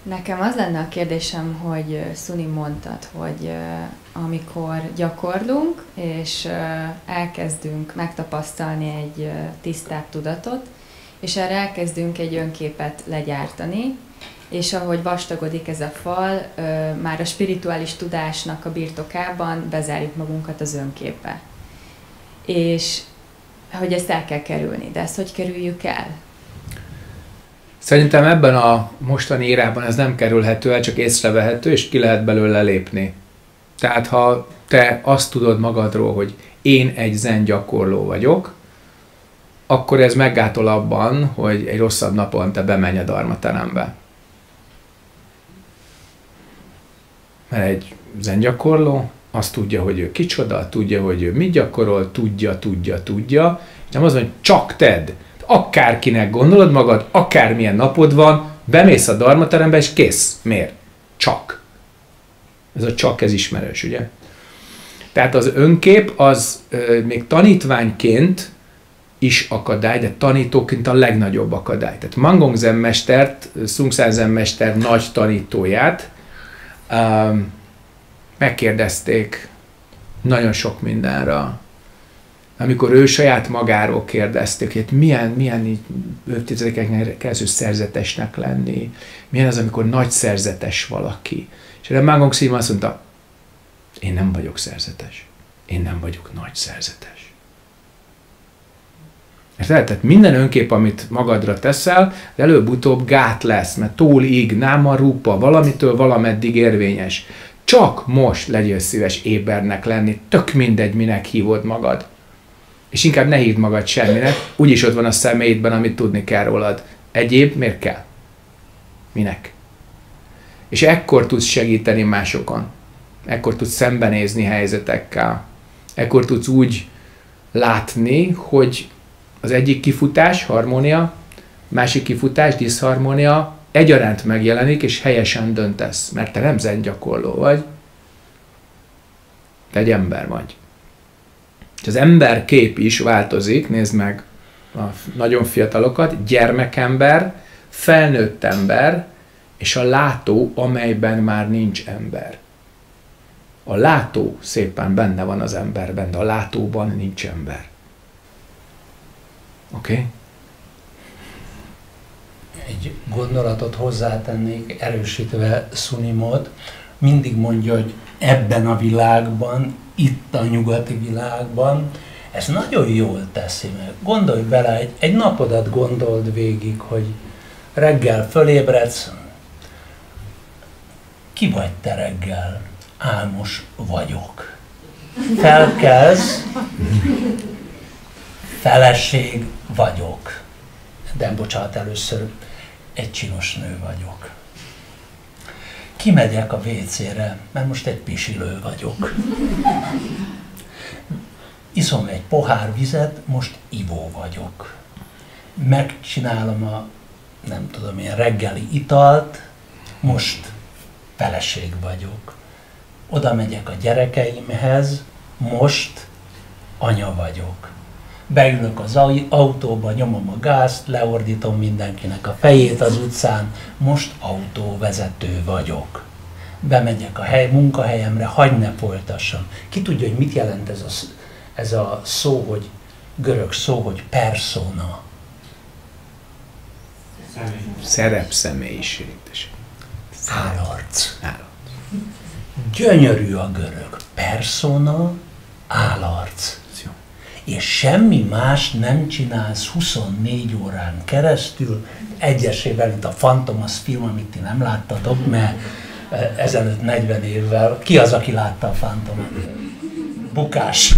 Nekem az lenne a kérdésem, hogy Szuni mondtad, hogy amikor gyakorlunk, és elkezdünk megtapasztalni egy tisztább tudatot, és erre elkezdünk egy önképet legyártani, és ahogy vastagodik ez a fal, már a spirituális tudásnak a birtokában bezárjuk magunkat az önképbe. És hogy ezt el kell kerülni, de ezt hogy kerüljük el? Szerintem ebben a mostani érában ez nem kerülhető el, csak észrevehető, és ki lehet belőle lépni. Tehát ha te azt tudod magadról, hogy én egy zen gyakorló vagyok, akkor ez meggátol abban, hogy egy rosszabb napon te bemenj a dharmaterembe. Mert egy zen gyakorló azt tudja, hogy ő kicsoda, tudja, hogy ő mit gyakorol, tudja, és nem az, hogy csak tedd. Akárkinek gondolod magad, akármilyen napod van, bemész a dharmaterembe, és kész. Miért? Csak. Ez a csak, ez ismerős, ugye? Tehát az önkép az még tanítványként is akadály, de tanítóként a legnagyobb akadály. Tehát Mangong Zen mestert, Sung San Zen mester nagy tanítóját megkérdezték nagyon sok mindenre. Amikor ő saját magáról kérdezték, hogy milyen évtizedeken keresztül szerzetesnek lenni, milyen az, amikor nagy szerzetes valaki. És erre Mangong Sima azt mondta, én nem vagyok szerzetes, én nem vagyok nagy szerzetes. Tehát minden önkép, amit magadra teszel, előbb-utóbb gát lesz, mert tól íg, náma rupa, valamitől valameddig érvényes. Csak most legyél szíves ébernek lenni, tök mindegy, minek hívod magad. És inkább ne hívd magad semminek, úgyis ott van a személyedben, amit tudni kell rólad. Egyéb miért kell? Minek? És ekkor tudsz segíteni másokon. Ekkor tudsz szembenézni helyzetekkel. Ekkor tudsz úgy látni, hogy az egyik kifutás, harmónia, másik kifutás, diszharmónia egyaránt megjelenik, és helyesen döntesz. Mert te nem zen gyakorló vagy, te egy ember vagy. És az ember kép is változik, nézd meg a nagyon fiatalokat, gyermekember, felnőtt ember, és a látó, amelyben már nincs ember. A látó szépen benne van az emberben, de a látóban nincs ember. Oké? Okay? Egy gondolatot hozzátennék, erősítve Sunimot, mindig mondja, hogy ebben a világban, itt a nyugati világban, ez nagyon jól teszi meg. Gondolj bele, egy napodat gondold végig, hogy reggel fölébredsz, ki vagy te reggel? Álmos vagyok. Felkelsz, feleség vagyok. De bocsánat, először egy csinos nő vagyok. Kimegyek a WC-re, mert most egy pisilő vagyok. Iszom egy pohár vizet, most ivó vagyok. Megcsinálom a, nem tudom, ilyen reggeli italt, most feleség vagyok. Oda megyek a gyerekeimhez, most anya vagyok. Beülök az autóba, nyomom a gázt, leordítom mindenkinek a fejét az utcán, most autóvezető vagyok. Bemegyek a munkahelyemre, hagyd ne folytassam. Ki tudja, hogy mit jelent ez a szó, hogy görög szó, hogy persona. Szerepszemélyiség. Állarc. Gyönyörű a görög. Persona, állarc. És semmi más nem csinálsz 24 órán keresztül, egyesével, mint a Fantomas film, amit ti nem láttatok, mert ezelőtt 40 évvel, ki az, aki látta a Fantomot? Bukás.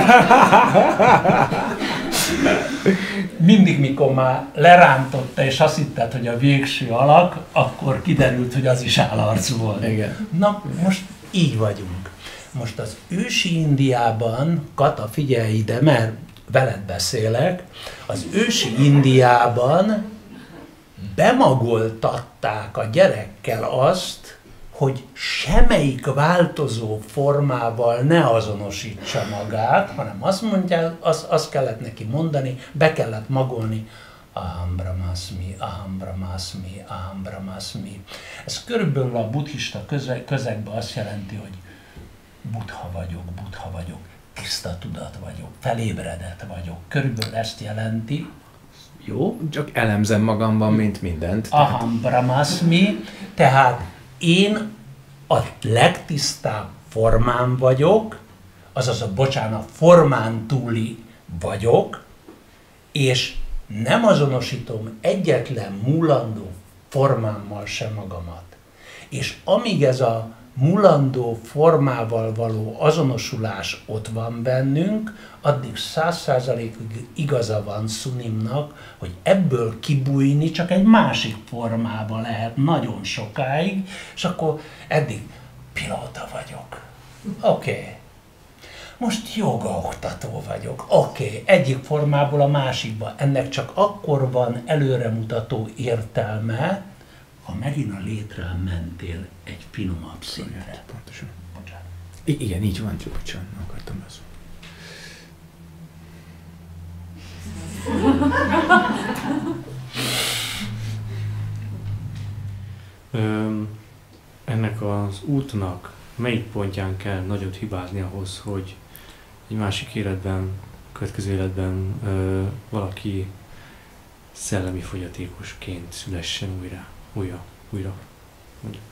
Mindig, mikor már lerántotta, és azt hitted, hogy a végső alak, akkor kiderült, hogy az is állarc volt. Igen. Na, most így vagyunk. Most az ősi Indiában, Kata, figyelj ide, mert veled beszélek, az ősi Indiában bemagoltatták a gyerekkel azt, hogy semmelyik változó formával ne azonosítsa magát, hanem azt mondja, azt kellett neki mondani, be kellett magolni aham brahmasmi, aham brahmasmi, aham brahmasmi. Ez körülbelül a buddhista közegben azt jelenti, hogy buddha vagyok, tiszta tudat vagyok, felébredett vagyok. Körülbelül ezt jelenti. Jó? Csak elemzem magamban, mint mindent. Aham brahmasmi, tehát én a legtisztább formán vagyok, azaz formán túli vagyok, és nem azonosítom egyetlen múlandó formámmal sem magamat. És amíg ez a múlandó formával való azonosulás ott van bennünk, addig 100%-ig igaza van Sunimnak, hogy ebből kibújni csak egy másik formába lehet nagyon sokáig, és akkor eddig pilóta vagyok. Oké. Most jogaoktató vagyok. Oké. Egyik formából a másikba. Ennek csak akkor van előremutató értelme, ha megint a létrán mentél egy finomabb szintre. Pontosan. Igen, így van, csak bocsánat, akartam ezt. Ennek az útnak melyik pontján kell nagyot hibázni ahhoz, hogy egy másik életben, következő életben valaki szellemi fogyatékosként szülessen újra. Mondjuk.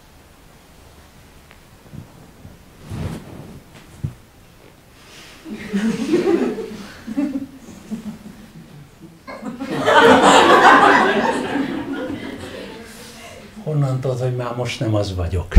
Honnan tudod, hogy már most nem az vagyok?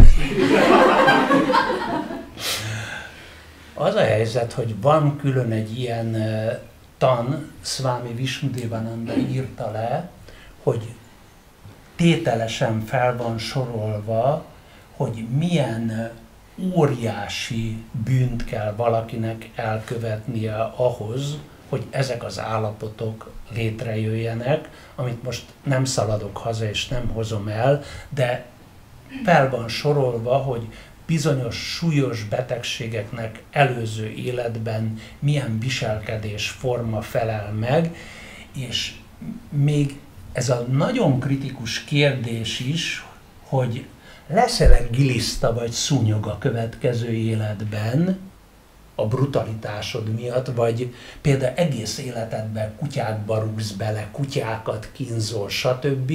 Az a helyzet, hogy van külön egy ilyen tan, Swami Vishnudevananda írta le, hogy tételesen fel van sorolva, hogy milyen óriási bűnt kell valakinek elkövetnie ahhoz, hogy ezek az állapotok létrejöjjenek, amit most nem szaladok haza és nem hozom el, de fel van sorolva, hogy bizonyos súlyos betegségeknek előző életben milyen viselkedés forma felel meg, és még ez a nagyon kritikus kérdés is, hogy leszel-e giliszta vagy szúnyog a következő életben a brutalitásod miatt, vagy például egész életedben kutyákba rúgsz bele, kutyákat kínzol, stb.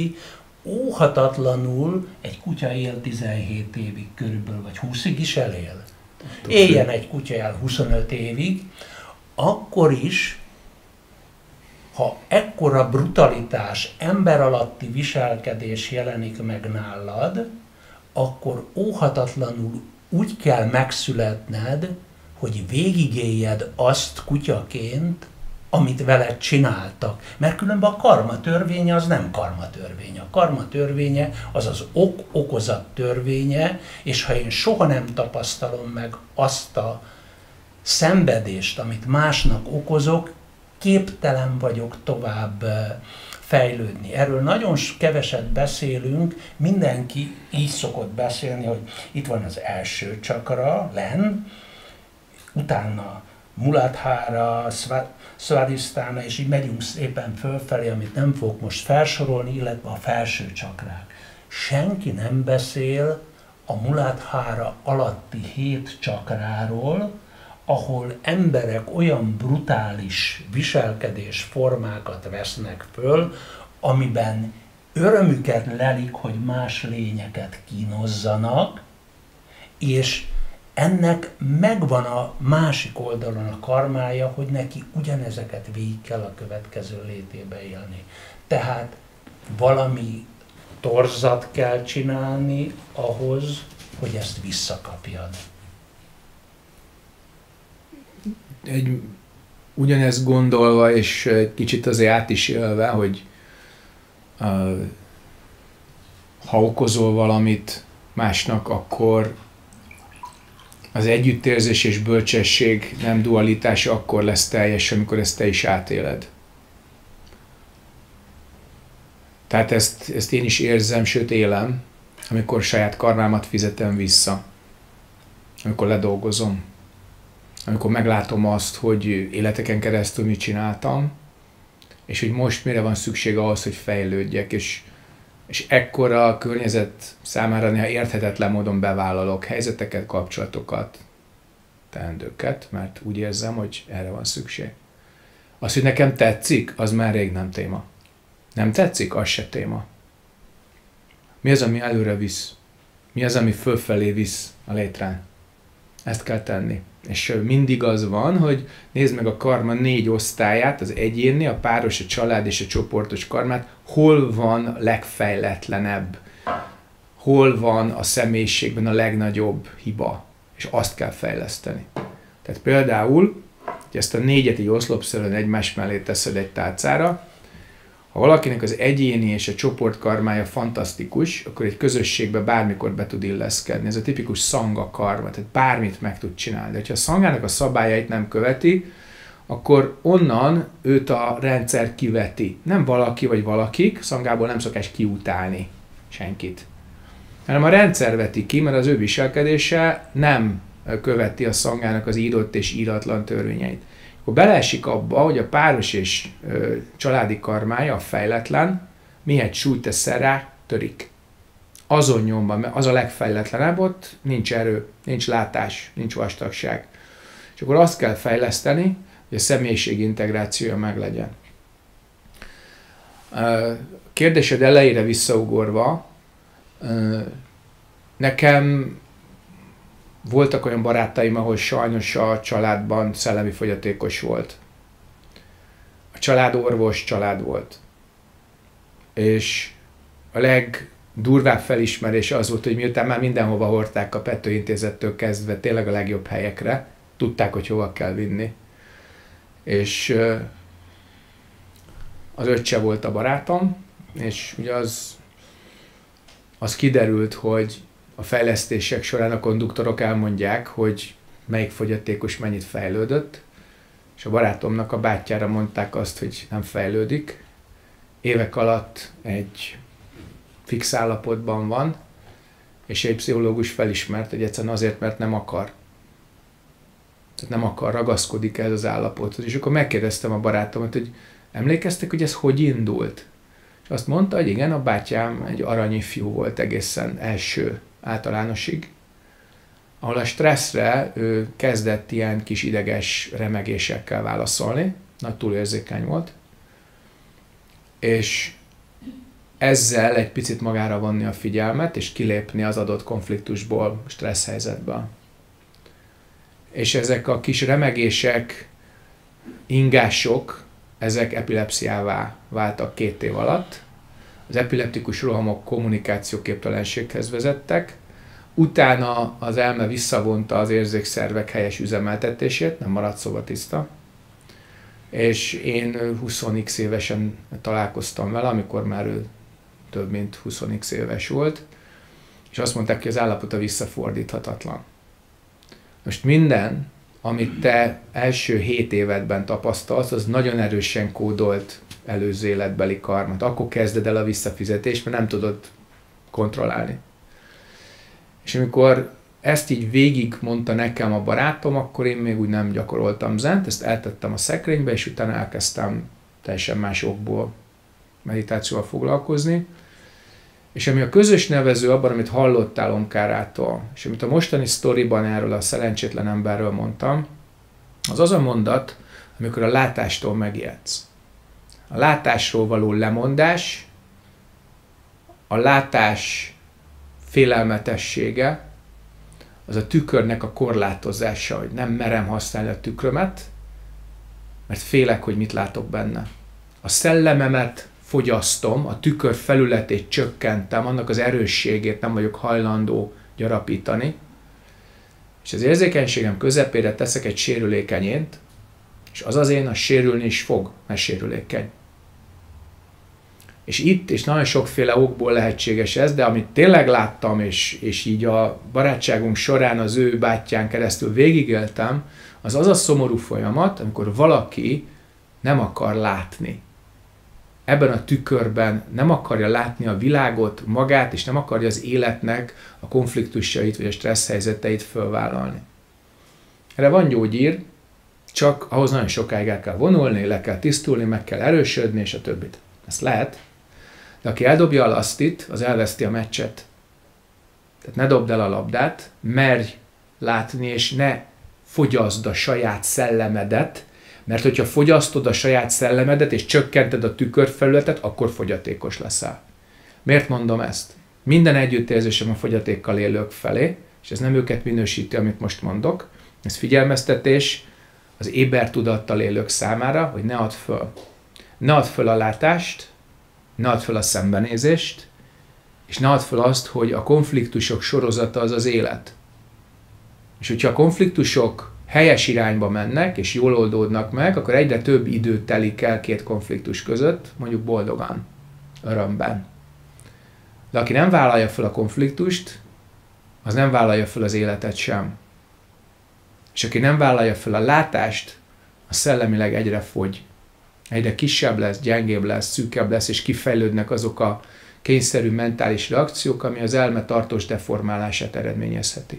Óhatatlanul egy kutya él 17 évig körülbelül, vagy 20-ig is elél. Éljen egy kutya el 25 évig, akkor is, ha ekkora brutalitás, ember alatti viselkedés jelenik meg nálad, akkor óhatatlanul úgy kell megszületned, hogy végigéljed azt kutyaként, amit veled csináltak. Mert különben a karma törvénye az nem karma törvénye. A karma törvénye az az ok-okozat törvénye, és ha én soha nem tapasztalom meg azt a szenvedést, amit másnak okozok, képtelen vagyok tovább fejlődni. Erről nagyon keveset beszélünk, mindenki így szokott beszélni, hogy itt van az első csakra, len, utána Muladhára, Svadhisthana, és így megyünk szépen fölfelé, amit nem fogok most felsorolni, illetve a felső csakrák. Senki nem beszél a Muladhára alatti 7 csakráról, ahol emberek olyan brutális viselkedés formákat vesznek föl, amiben örömüket lelik, hogy más lényeket kínozzanak, és ennek megvan a másik oldalon a karmája, hogy neki ugyanezeket végig kell a következő létébe élni. Tehát valami torzat kell csinálni ahhoz, hogy ezt visszakapjad. Ugyanezt gondolva, és egy kicsit azért át is élve, hogy ha okozol valamit másnak, akkor az együttérzés és bölcsesség nem dualitás akkor lesz teljes, amikor ezt te is átéled. Tehát ezt én is érzem, sőt élem, amikor saját karmámat fizetem vissza. Amikor ledolgozom. Amikor meglátom azt, hogy életeken keresztül mit csináltam, és hogy most mire van szükség ahhoz, hogy fejlődjek, és ekkora a környezet számára néha érthetetlen módon bevállalok helyzeteket, kapcsolatokat, teendőket, mert úgy érzem, hogy erre van szükség. Az, hogy nekem tetszik, az már rég nem téma. Nem tetszik, az se téma. Mi az, ami előre visz? Mi az, ami fölfelé visz a létrán? Ezt kell tenni. És mindig az van, hogy nézd meg a karma 4 osztályát, az egyéni, a páros, a család és a csoportos karmát, hol van legfejletlenebb, hol van a személyiségben a legnagyobb hiba, és azt kell fejleszteni. Tehát például, hogy ezt a 4-et így oszlopszerűen egymás mellé teszed egy tálcára, ha valakinek az egyéni és a csoport karmája fantasztikus, akkor egy közösségbe bármikor be tud illeszkedni. Ez a tipikus szanga karma, tehát bármit meg tud csinálni. De ha a szangának a szabályait nem követi, akkor onnan őt a rendszer kiveti. Nem valaki vagy valakik, szangából nem szokás kiutálni senkit. Hanem a rendszer veti ki, mert az ő viselkedése nem követi a szangának az írott és íratlan törvényeit. Akkor beleesik abba, hogy a páros és családi karmája, a fejletlen, mihet súlyt tesz rá, törik. Azon nyomban, az a legfejletlenebb, ott nincs erő, nincs látás, nincs vastagság. És akkor azt kell fejleszteni, hogy a személyiség integrációja meglegyen. Kérdésed elejére visszaugorva, nekem voltak olyan barátaim, ahol sajnos a családban szellemi fogyatékos volt. A család orvos család volt. És a legdurvább felismerés az volt, hogy miután már mindenhova hordták a Pető Intézettől kezdve tényleg a legjobb helyekre, tudták, hogy hova kell vinni. És az öccse volt a barátom, és ugye az kiderült, hogy a fejlesztések során a konduktorok elmondják, hogy melyik fogyatékos mennyit fejlődött, és a barátomnak a bátyjára mondták azt, hogy nem fejlődik. Évek alatt egy fix állapotban van, és egy pszichológus felismert, hogy egyszerűen azért, mert nem akar. Tehát nem akar, ragaszkodik ez az állapothoz. És akkor megkérdeztem a barátomat, hogy emlékeztek, hogy ez hogy indult? És azt mondta, hogy igen, a bátyám egy aranyifjú volt egészen első általánosig, ahol a stresszre ő kezdett ilyen kis ideges remegésekkel válaszolni, nagy túlérzékeny volt, és ezzel egy picit magára vonni a figyelmet, és kilépni az adott konfliktusból, stressz helyzetből. És ezek a kis remegések, ingások, ezek epilepsziává váltak 2 év alatt. Az epileptikus rohamok kommunikációképtelenséghez vezettek, utána az elme visszavonta az érzékszervek helyes üzemeltetését, nem maradt szobatiszta, és én 20x évesen találkoztam vele, amikor már ő több mint 20x éves volt, és azt mondták, hogy az állapota visszafordíthatatlan. Most minden, amit te első 7 évedben tapasztalsz, az nagyon erősen kódolt előző életbeli karmat. Akkor kezded el a visszafizetést, mert nem tudod kontrollálni. És amikor ezt így végig mondta nekem a barátom, akkor én még úgy nem gyakoroltam zent, ezt eltettem a szekrénybe, és utána elkezdtem teljesen más okból meditációval foglalkozni. És ami a közös nevező abban, amit hallottál Omkárától, és amit a mostani sztoriban erről a szerencsétlen emberről mondtam, az az a mondat, amikor a látástól megijedsz. A látásról való lemondás, a látás félelmetessége, az a tükörnek a korlátozása, hogy nem merem használni a tükrömet, mert félek, hogy mit látok benne. A szellememet fogyasztom, a tükör felületét csökkentem, annak az erősségét nem vagyok hajlandó gyarapítani, és az érzékenységem közepére teszek egy sérülékeny ént, és az én, az sérülni is fog, mert sérülékeny. És itt, és nagyon sokféle okból lehetséges ez, de amit tényleg láttam, és így a barátságunk során az ő bátyján keresztül végigéltem, az a szomorú folyamat, amikor valaki nem akar látni. Ebben a tükörben nem akarja látni a világot, magát, és nem akarja az életnek a konfliktusait vagy a stressz helyzeteit fölvállalni. Erre van gyógyír, Csak ahhoz nagyon sokáig el kell vonulni, le kell tisztulni, meg kell erősödni, és a többit. Ezt lehet. De aki eldobja a lasztit, az elveszti a meccset. Tehát ne dobd el a labdát, merj látni, és ne fogyaszd a saját szellemedet, mert hogyha fogyasztod a saját szellemedet, és csökkented a tükörfelületet, akkor fogyatékos leszel. Miért mondom ezt? Minden együttérzésem a fogyatékkal élők felé, és ez nem őket minősíti, amit most mondok. Ez figyelmeztetés az éber tudattal élők számára, hogy ne add föl. Ne add föl a látást, ne add föl a szembenézést, és ne add föl azt, hogy a konfliktusok sorozata az az élet. És hogyha a konfliktusok helyes irányba mennek, és jól oldódnak meg, akkor egyre több idő telik el két konfliktus között, mondjuk boldogan, örömben. De aki nem vállalja fel a konfliktust, az nem vállalja fel az életet sem. És aki nem vállalja fel a látást, az szellemileg egyre fogy. Egyre kisebb lesz, gyengébb lesz, szűkebb lesz, és kifejlődnek azok a kényszerű mentális reakciók, ami az elme tartós deformálását eredményezheti.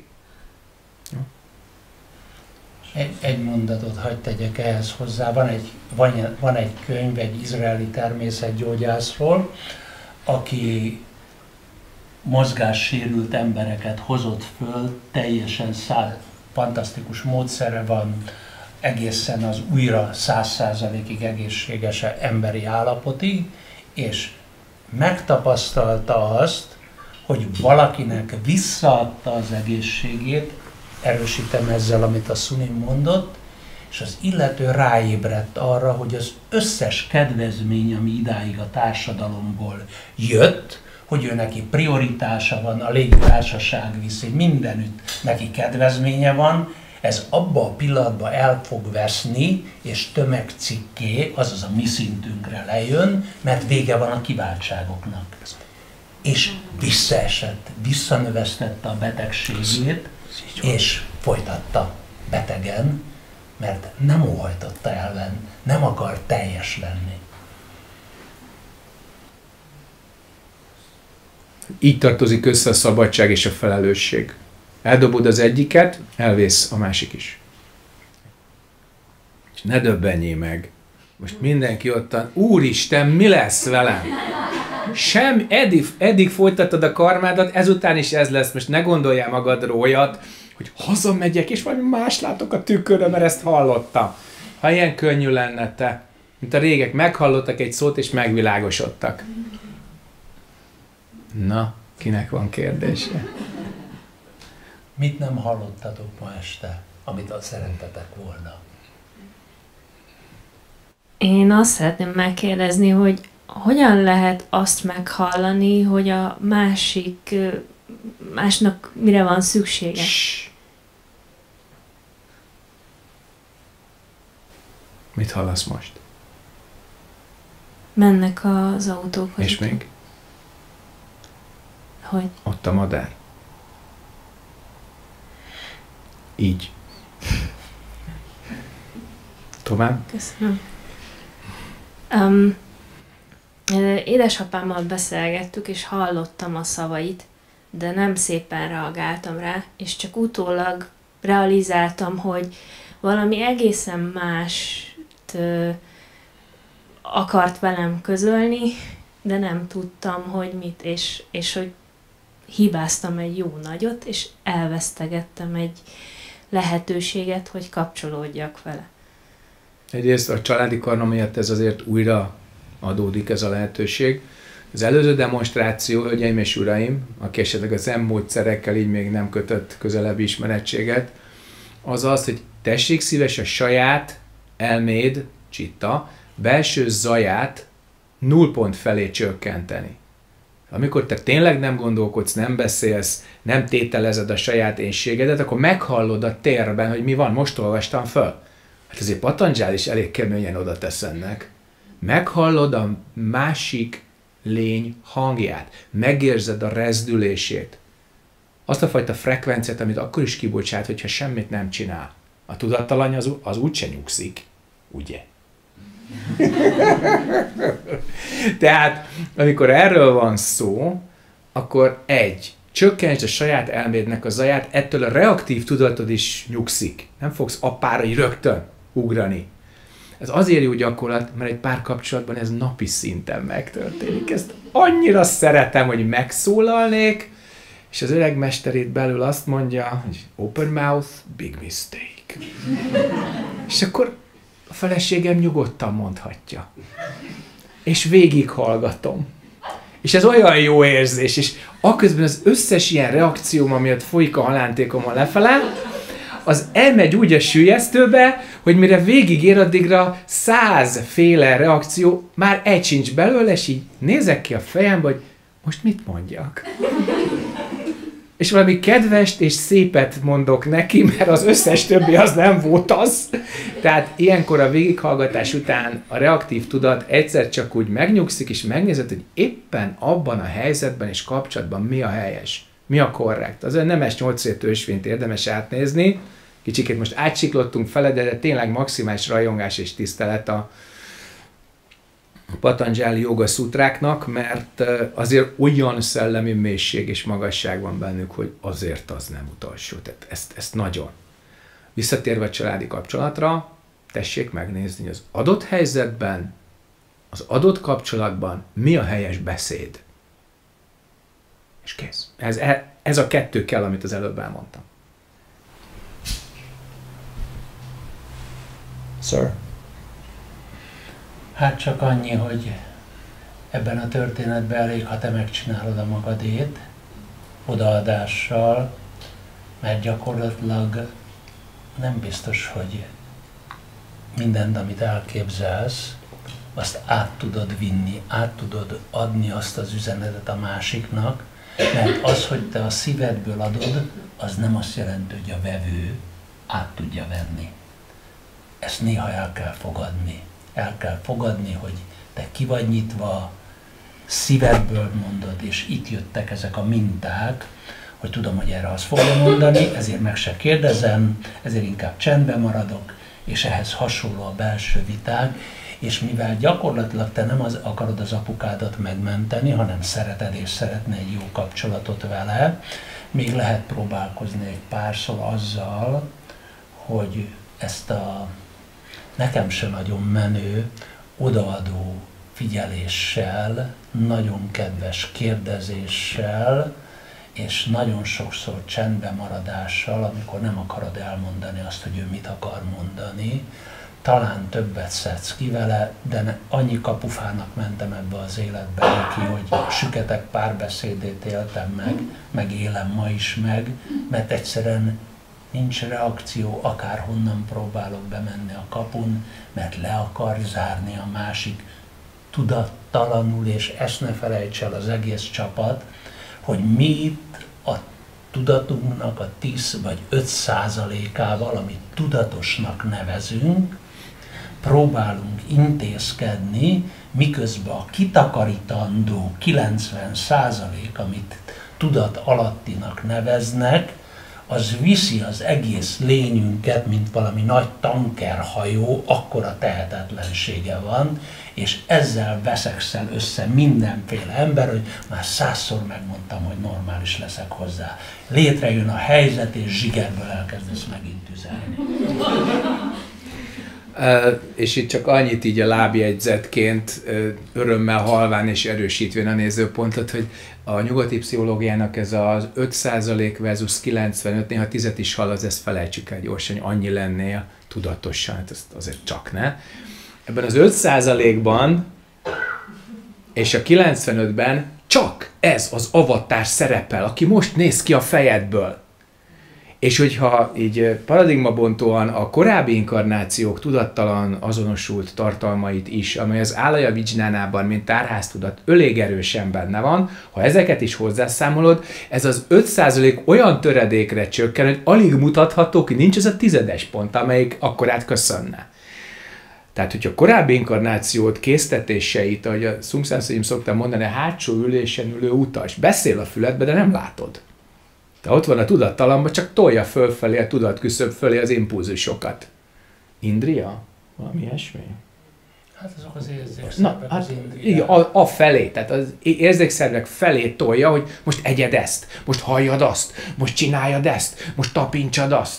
Egy mondatot hadd tegyek ehhez hozzá. Van egy könyv egy izraeli természetgyógyászról, aki mozgássérült embereket hozott föl, teljesen fantasztikus módszere van, egészen az újra 100%-ig egészséges emberi állapotig, és megtapasztalta azt, hogy valakinek visszaadta az egészségét, erősítem ezzel, amit a Suni mondott, és az illető ráébredt arra, hogy az összes kedvezmény, ami idáig a társadalomból jött, hogy ő neki prioritása van, a légitársaság viszi, mindenütt neki kedvezménye van, ez abba a pillanatban el fog veszni, és tömegcikké, azaz a mi szintünkre lejön, mert vége van a kiváltságoknak. És visszaesett, visszanövesztette a betegségét, és folytatta betegen, mert nem óhajtotta ellen, nem akar teljes lenni. Így tartozik össze a szabadság és a felelősség. Eldobod az egyiket, elvész a másik is. És ne döbbenjél meg. Most mindenki ottan, úristen, mi lesz velem? Eddig folytattad a karmádat, ezután is ez lesz. Most ne gondoljál magadról olyat, hogy hazamegyek, és valami más látok a tükörön, mert ezt hallottam. Ha ilyen könnyű lenne te, mint a régek, meghallottak egy szót, és megvilágosodtak. Na, kinek van kérdése? Mit nem hallottatok ma este, amit szerettetek volna? Én azt szeretném megkérdezni, hogy hogyan lehet azt meghallani, hogy a másnak mire van szüksége? Mit hallasz most? Mennek az autók. És még? Hogy? Ott a madár. Így. Tovább? Köszönöm. Édesapámmal beszélgettük, és hallottam a szavait, de nem szépen reagáltam rá, és csak utólag realizáltam, hogy valami egészen mást akart velem közölni, de nem tudtam, hogy mit, és hogy hibáztam egy jó nagyot, és elvesztegettem egy lehetőséget, hogy kapcsolódjak vele. Egyrészt a családi karma miatt ez azért újra adódik ez a lehetőség. Az előző demonstráció, hölgyeim és uraim, aki esetleg az módszerekkel így még nem kötött közelebbi ismerettséget, az az, hogy tessék szíves a saját elméd, csitta, belső zaját 0 pont felé csökkenteni. Amikor te tényleg nem gondolkodsz, nem beszélsz, nem tételezed a saját énségedet, akkor meghallod a térben, hogy mi van, most olvastam föl. Hát azért Patandzsál is elég keményen oda tesz ennek. Meghallod a másik lény hangját, megérzed a rezdülését. Azt a fajta frekvenciát, amit akkor is kibocsát, hogyha semmit nem csinál. A tudattalany az úgyse nyugszik, ugye? Tehát, amikor erről van szó, akkor csökkentsd a saját elmédnek a zaját, ettől a reaktív tudatod is nyugszik. Nem fogsz appára így rögtön. ugrani. Ez azért jó gyakorlat, mert egy párkapcsolatban ez napi szinten megtörténik. Ezt annyira szeretem, hogy megszólalnék, és az öreg mesterét belül azt mondja, hogy open mouth, big mistake. És akkor a feleségem nyugodtan mondhatja. És végighallgatom. És ez olyan jó érzés, és akközben az összes ilyen reakcióm, amiatt folyik a halántékomon lefele, az elmegy úgy a süllyesztőbe, hogy mire végigér, addigra 100 féle reakció, már egy sincs belőle, és így nézek ki a fejembe, hogy most mit mondjak? És valami kedvest és szépet mondok neki, mert az összes többi az nem volt az. Tehát ilyenkor a végighallgatás után a reaktív tudat egyszer csak úgy megnyugszik, és megnézed, hogy éppen abban a helyzetben és kapcsolatban mi a helyes, mi a korrekt. Az olyan nemes 8 ösvényt érdemes átnézni. Kicsikét most átsiklottunk fele, de tényleg maximális rajongás és tisztelet a Patanjali Yoga Szutráknak, mert azért olyan szellemi mélység és magasság van bennük, hogy azért az nem utolsó. Tehát ezt nagyon. Visszatérve a családi kapcsolatra, tessék megnézni, hogy az adott helyzetben, az adott kapcsolatban mi a helyes beszéd. És kész. Ez a kettő kell, amit az előbb elmondtam. Sir? Hát csak annyi, hogy ebben a történetben elég, ha te megcsinálod a magadét, odaadással, mert gyakorlatilag nem biztos, hogy mindent, amit elképzelsz, azt át tudod vinni, át tudod adni azt az üzenetet a másiknak, mert az, hogy te a szívedből adod, az nem azt jelenti, hogy a vevő át tudja venni. Ezt néha el kell fogadni. El kell fogadni, hogy te ki vagy nyitva, szívedből mondod, és itt jöttek ezek a minták, hogy tudom, hogy erre azt fogja mondani, ezért meg se kérdezem, ezért inkább csendben maradok, és ehhez hasonló a belső viták, és mivel gyakorlatilag te nem akarod az apukádat megmenteni, hanem szereted és szeretne egy jó kapcsolatot vele, még lehet próbálkozni egy párszor azzal, hogy ezt a nekem se nagyon menő, odaadó figyeléssel, nagyon kedves kérdezéssel, és nagyon sokszor csendben maradással, amikor nem akarod elmondani azt, hogy ő mit akar mondani, talán többet szedsz ki vele, de annyi kapufának mentem ebbe az életbe neki, hogy süketek párbeszédét éltem meg élem ma is meg, mert egyszerűen nincs reakció, akárhonnan próbálok bemenni a kapun, mert le akar zárni a másik tudattalanul, és ezt ne felejts el az egész csapat, hogy mi itt a tudatunknak a 10 vagy 5%-ával, amit tudatosnak nevezünk, próbálunk intézkedni, miközben a kitakarítandó 90%, amit tudat alattinak neveznek, az viszi az egész lényünket, mint valami nagy tankerhajó, akkora tehetetlensége van, és ezzel veszekszel össze mindenféle ember, hogy már 100-szor megmondtam, hogy normális leszek hozzá. Létrejön a helyzet, és zsigerből elkezdesz megint üzelni. És itt csak annyit így a lábjegyzetként örömmel halván és erősítvén a nézőpontot, hogy a nyugati pszichológiának ez az 5% versus 95, néha 10-et is hall, az ezt felejtsük el gyorsan, hogy annyi lennél tudatosan, hát ezt azért csak ne. Ebben az 5%-ban és a 95-ben csak ez az avatar szerepel, aki most néz ki a fejedből. És hogyha így paradigmabontóan a korábbi inkarnációk tudattalan azonosult tartalmait is, amely az Álaya Vijnánában, mint tárháztudat, elég erősen benne van, ha ezeket is hozzászámolod, ez az 5% olyan töredékre csökken, hogy alig mutatható ki, nincs ez a 10-es pont, amelyik akkorát köszönne. Tehát, hogyha a korábbi inkarnációt, késztetéseit, ahogy a szumszánszim szoktam mondani, a hátsó ülésen ülő utas, beszél a füledbe, de nem látod. De ott van a tudattalamban, csak tolja fölfelé, a tudatküszöb fölé az impulzusokat. Indria? Valami ilyesmi? Hát azok az érzékszervek, hát, az indriák. igen, a felé, tehát az érzékszervek felé tolja, hogy most egyed ezt, most halljad azt, most csináljad ezt, most tapintsad azt.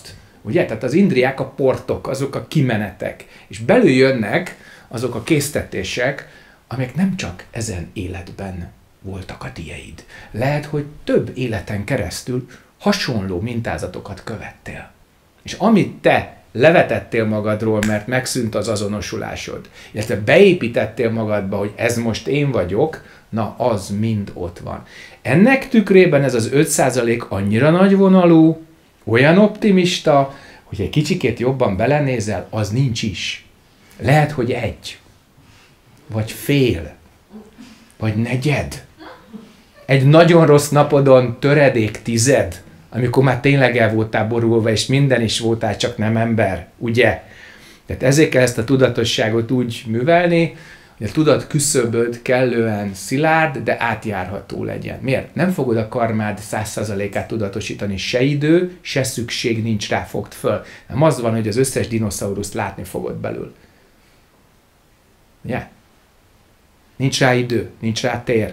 Ugye? Tehát az indriák a portok, azok a kimenetek. És belül jönnek azok a késztetések, amelyek nem csak ezen életben voltak a tieid. Lehet, hogy több életen keresztül hasonló mintázatokat követtél. És amit te levetettél magadról, mert megszűnt az azonosulásod, illetve beépítettél magadba, hogy ez most én vagyok, na az mind ott van. Ennek tükrében ez az 5% annyira nagyvonalú, olyan optimista, hogy egy kicsikét jobban belenézel, az nincs is. Lehet, hogy 1, vagy fél, vagy negyed. Egy nagyon rossz napodon töredék 10, amikor már tényleg el voltál borulva, és minden is voltál, csak nem ember, ugye? Tehát ezért kell ezt a tudatosságot úgy művelni, hogy a tudat küszöböd kellően szilárd, de átjárható legyen. Miért? Nem fogod a karmád 100%-át tudatosítani, se idő, se szükség nincs rá, fogd föl. Nem az van, hogy az összes dinoszauruszt látni fogod belül. Ugye? Nincs rá idő, nincs rá tér.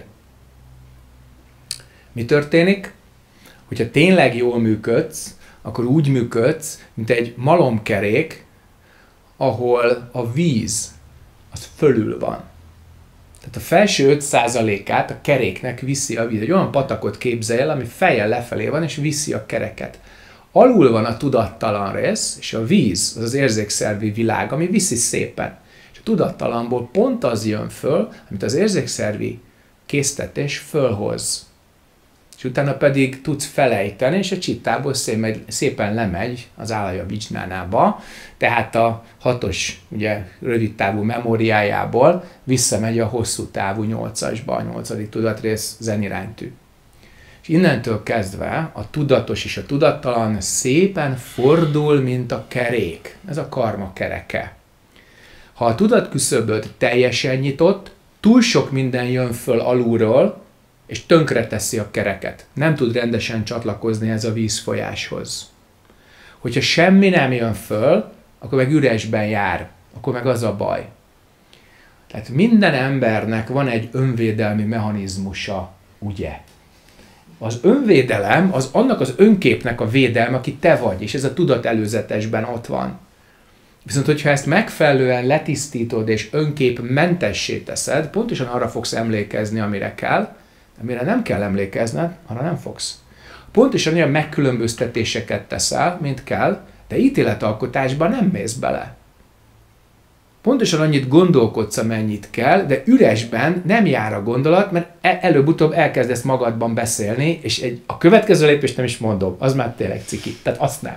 Mi történik? Hogyha tényleg jól működsz, akkor úgy működsz, mint egy malomkerék, ahol a víz az fölül van. Tehát a felső 5%-át a keréknek viszi a víz. Egy olyan patakot képzelj el, ami fejjel lefelé van, és viszi a kereket. Alul van a tudattalan rész, és a víz, az az érzékszervi világ, ami viszi szépen. És a tudattalanból pont az jön föl, amit az érzékszervi késztetés fölhoz. És utána pedig tudsz felejteni, és a csittából szépen lemegy az állaja vicsnánába, tehát a 6-os, ugye, rövid távú memóriájából visszamegy a hosszú távú 8-asba, a 8. tudatrész zeniránytű. És innentől kezdve a tudatos és a tudattalan szépen fordul, mint a kerék. Ez a karma kereke. Ha a tudatküszöböd teljesen nyitott, túl sok minden jön föl alulról, és tönkreteszi a kereket. Nem tud rendesen csatlakozni ez a vízfolyáshoz. Hogyha semmi nem jön föl, akkor meg üresben jár. Akkor meg az a baj. Tehát minden embernek van egy önvédelmi mechanizmusa, ugye? Az önvédelem az annak az önképnek a védelme, aki te vagy, és ez a tudat előzetesben ott van. Viszont, hogyha ezt megfelelően letisztítod és önképmentessé teszed, pontosan arra fogsz emlékezni, amire kell, amire nem kell emlékezned, arra nem fogsz. Pontosan olyan megkülönböztetéseket teszel, mint kell, de ítéletalkotásban nem mész bele. Pontosan annyit gondolkodsz, amennyit kell, de üresben nem jár a gondolat, mert előbb-utóbb elkezdesz magadban beszélni, és a következő lépést nem is mondom, az már tényleg ciki, tehát azt nem.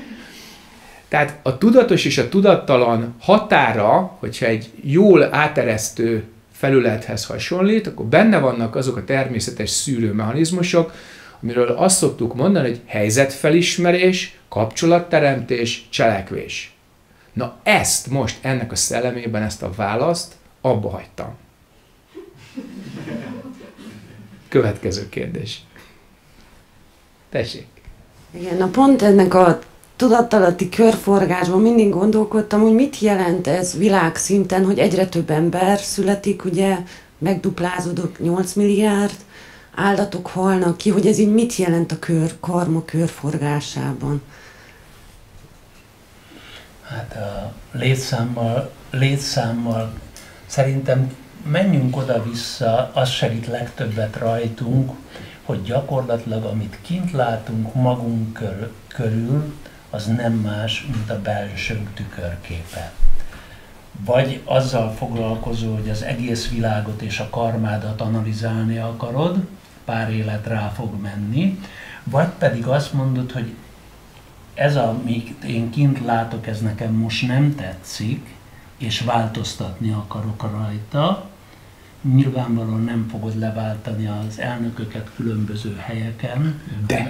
Tehát a tudatos és a tudattalan határa, hogyha egy jól áteresztő felülethez hasonlít, akkor benne vannak azok a természetes szűrőmechanizmusok, amiről azt szoktuk mondani, hogy helyzetfelismerés, kapcsolatteremtés, cselekvés. Na ezt most, ennek a szellemében, ezt a választ abba hagytam. Következő kérdés. Tessék. Igen, na pont ennek a tudattalatti körforgásban mindig gondolkodtam, hogy mit jelent ez világszinten, hogy egyre több ember születik, ugye megduplázódott 8 milliárd, áldatok halnak ki, hogy ez így mit jelent a karma körforgásában? Hát a létszámmal szerintem menjünk oda-vissza, az segít legtöbbet rajtunk, hogy gyakorlatilag amit kint látunk magunk körül, az nem más, mint a belsőnk tükörképe. Vagy azzal foglalkozol, hogy az egész világot és a karmádat analizálni akarod, pár élet rá fog menni, vagy pedig azt mondod, hogy ez, amit én kint látok, ez nekem most nem tetszik, és változtatni akarok rajta. Nyilvánvalóan nem fogod leváltani az elnököket különböző helyeken, de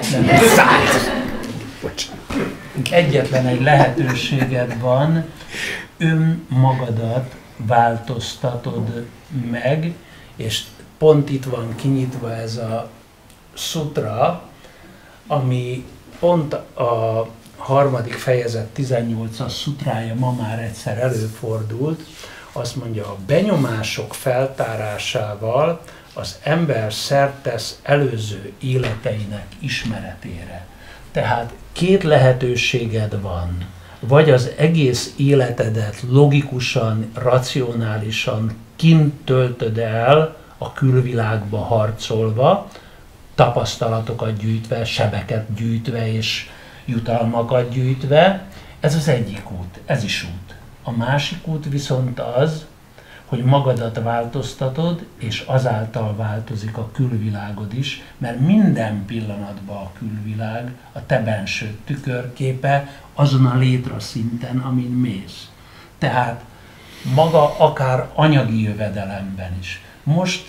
egyetlen egy lehetőséged van, önmagadat változtatod meg, és pont itt van kinyitva ez a sutra, ami pont a 3. fejezet 18-as szutrája ma már egyszer előfordult, azt mondja, a benyomások feltárásával az ember szert tesz előző életeinek ismeretére. Tehát két lehetőséged van. Vagy az egész életedet logikusan, racionálisan kint töltöd el a külvilágba harcolva, tapasztalatokat gyűjtve, sebeket gyűjtve és jutalmakat gyűjtve. Ez az egyik út, ez is út. A másik út viszont az, hogy magadat változtatod, és azáltal változik a külvilágod is, mert minden pillanatban a külvilág a te benső tükörképe azon a létraszinten, amin mész. Tehát maga akár anyagi jövedelemben is. Most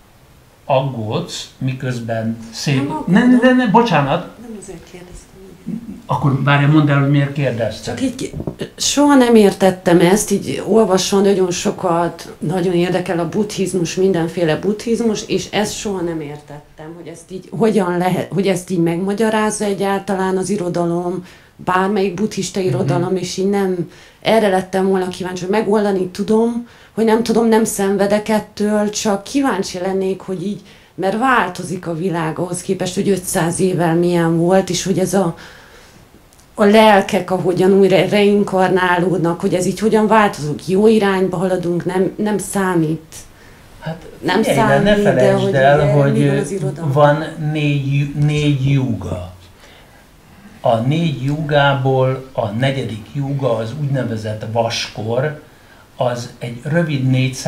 aggódsz, miközben szép... Bocsánat! Nem azért kérdeztem. Akkor várjál, mondd el, hogy miért kérdezted. Csak így soha nem értettem ezt, így olvasva nagyon sokat, nagyon érdekel a buddhizmus, mindenféle buddhizmus, és ezt soha nem értettem, hogy ezt így hogyan lehet, hogy ezt így megmagyarázza egyáltalán az irodalom, bármelyik buddhista irodalom, és így nem, erre lettem volna kíváncsi, hogy megoldani tudom, hogy nem tudom, nem szenvedek ettől, csak kíváncsi lennék, hogy így, mert változik a világ ahhoz képest, hogy 500 évvel milyen volt, és hogy ez a lelkek, ahogyan újra reinkarnálódnak, hogy ez így hogyan változunk, jó irányba haladunk, nem számít. Hát nem számít, ne felejtsd el, hogy van négy júga. A 4 júgából a 4. júga, az úgynevezett vaskor, az egy rövid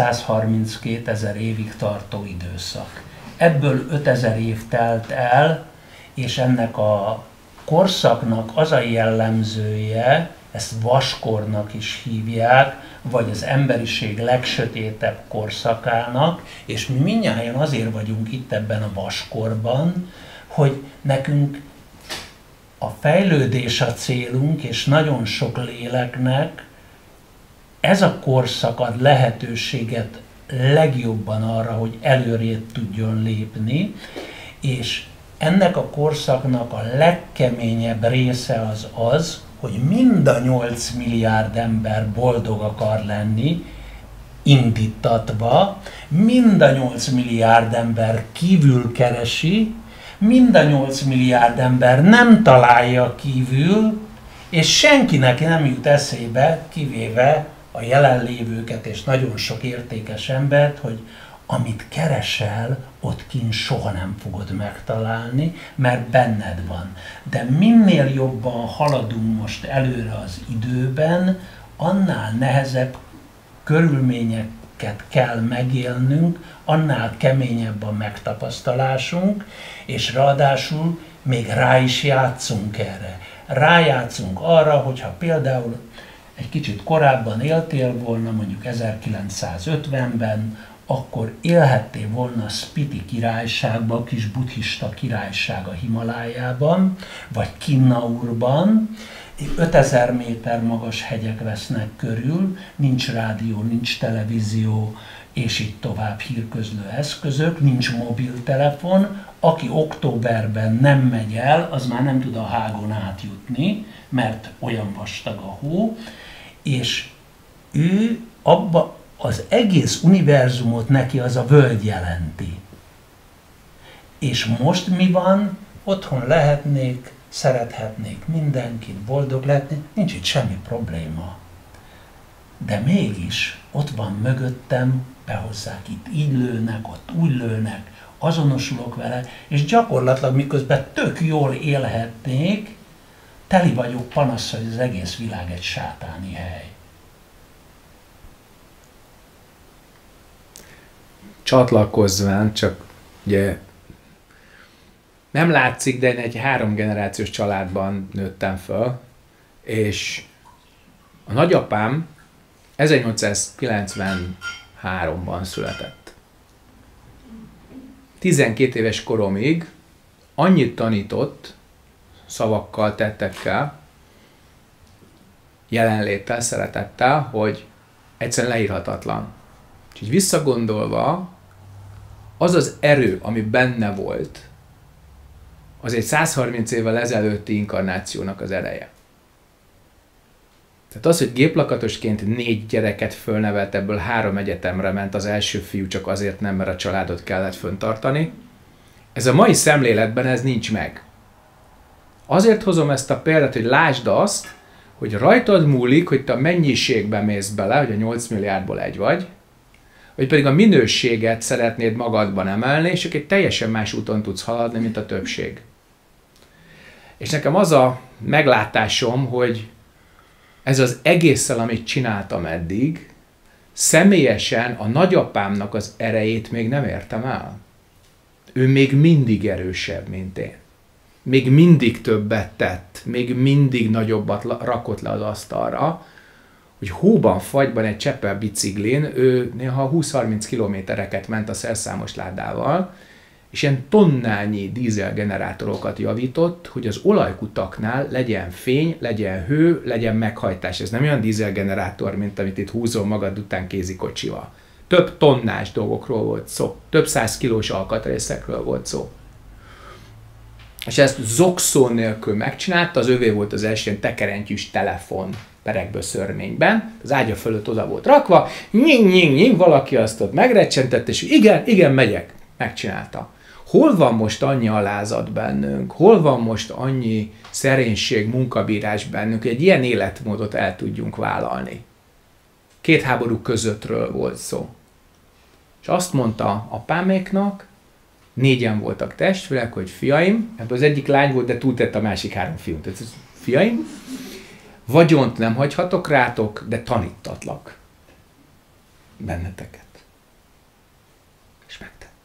432 000 évig tartó időszak. Ebből 5000 év telt el, és ennek a korszaknak az a jellemzője, ezt vaskornak is hívják, vagy az emberiség legsötétebb korszakának, és mi mindnyájan azért vagyunk itt ebben a vaskorban, hogy nekünk a fejlődés a célunk, és nagyon sok léleknek ez a korszak ad lehetőséget legjobban arra, hogy előrébb tudjon lépni, és ennek a korszaknak a legkeményebb része az, hogy mind a 8 milliárd ember boldog akar lenni, indítatva, mind a 8 milliárd ember kívül keresi, mind a 8 milliárd ember nem találja kívül, és senkinek nem jut eszébe, kivéve a jelenlévőket és nagyon sok értékes embert, hogy amit keresel, ott kint soha nem fogod megtalálni, mert benned van. De minél jobban haladunk most előre az időben, annál nehezebb körülményeket kell megélnünk, annál keményebb a megtapasztalásunk, és ráadásul még rá is játszunk erre. Rájátszunk arra, hogyha például egy kicsit korábban éltél volna, mondjuk 1950-ben, akkor élhettél volna a Spiti királyságban, a kis buddhista királyság a Himalájában, vagy Kinnaurban. 5000 méter magas hegyek vesznek körül, nincs rádió, nincs televízió, és így tovább hírközlő eszközök, nincs mobiltelefon. Aki októberben nem megy el, az már nem tud a hágon átjutni, mert olyan vastag a hó, és ő abba az egész univerzumot neki az a völgy jelenti. És most mi van? Otthon lehetnék, szerethetnék mindenkit, boldog lehetnék, nincs itt semmi probléma. De mégis ott van mögöttem, behozzák itt, így lőnek, ott úgy lőnek, azonosulok vele, és gyakorlatilag miközben tök jól élhetnék, teli vagyok panasz, hogy az egész világ egy sátáni hely. Csatlakozván, csak ugye nem látszik, de én egy 3 generációs családban nőttem föl, és a nagyapám 1893-ban született. 12 éves koromig annyit tanított szavakkal, tettekkel, jelenléttel, szeretettel, hogy egyszerűen leírhatatlan. És így visszagondolva, az az erő, ami benne volt, az egy 130 évvel ezelőtti inkarnációnak az ereje. Tehát az, hogy géplakatosként 4 gyereket fölnevelt, ebből 3 egyetemre ment, az első fiú csak azért nem, mert a családot kellett föntartani, ez a mai szemléletben ez nincs meg. Azért hozom ezt a példát, hogy lásd azt, hogy rajtad múlik, hogy te a mennyiségbe mész bele, hogy a 8 milliárdból egy vagy pedig a minőséget szeretnéd magadban emelni, és egy teljesen más úton tudsz haladni, mint a többség. És nekem az a meglátásom, hogy ez az egésszel, amit csináltam eddig, személyesen a nagyapámnak az erejét még nem értem el. Ő még mindig erősebb, mint én. Még mindig többet tett, még mindig nagyobbat rakott le az asztalra, hogy hóban, fagyban egy cseppel biciklin, ő néha 20-30 kilométereket ment a szerszámos ládával, és ilyen tonnányi dízelgenerátorokat javított, hogy az olajkutaknál legyen fény, legyen hő, legyen meghajtás. Ez nem olyan dízelgenerátor, mint amit itt húzol magad után kézikocsival. Több tonnás dolgokról volt szó, több 100 kilós alkatrészekről volt szó. És ezt zokszó nélkül megcsinálta, az övé volt az első tekerentyűs telefon perekből szörményben, az ágya fölött oda volt rakva, nying, valaki azt ott megrecsentett, és igen, megyek. Megcsinálta. Hol van most annyi alázat bennünk? Hol van most annyi szerénység, munkabírás bennünk, hogy egy ilyen életmódot el tudjunk vállalni? 2 háború közöttről volt szó. És azt mondta apáméknak, 4-en voltak testvérek, hogy fiaim, ebből az egyik lány volt, de túltett a másik 3 fiút. Tehát fiaim, vagyont nem hagyhatok rátok, de tanítatlak benneteket. És megtette.